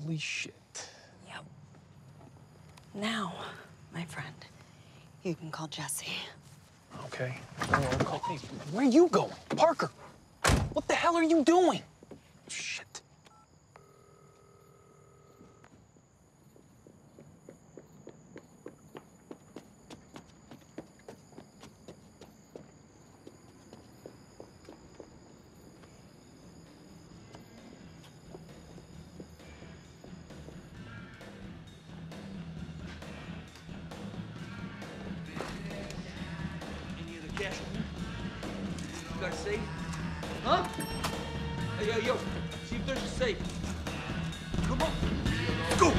Holy shit. Yep. Now, my friend, you can call Jesse. Okay. Hey, where are you going? Parker, what the hell are you doing? Shit. Cash. You got a safe? Huh? Hey, yo, see if there's a safe. Come on. Go!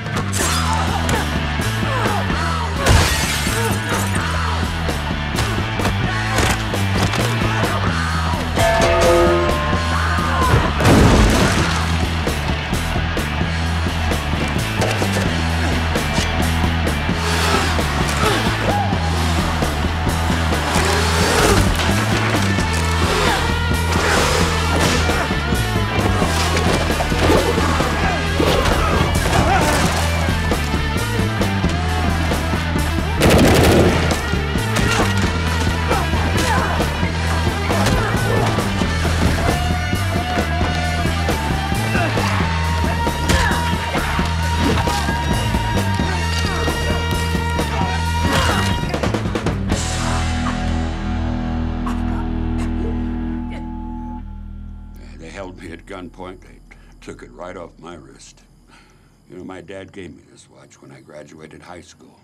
They held me at gunpoint. They took it right off my wrist. You know, my dad gave me this watch when I graduated high school.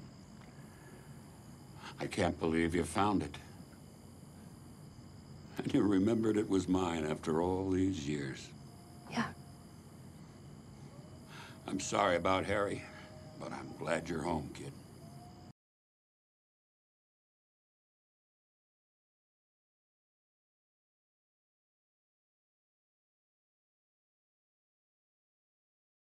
I can't believe you found it. And you remembered it was mine after all these years. Yeah. I'm sorry about Harry, but I'm glad you're home, kid.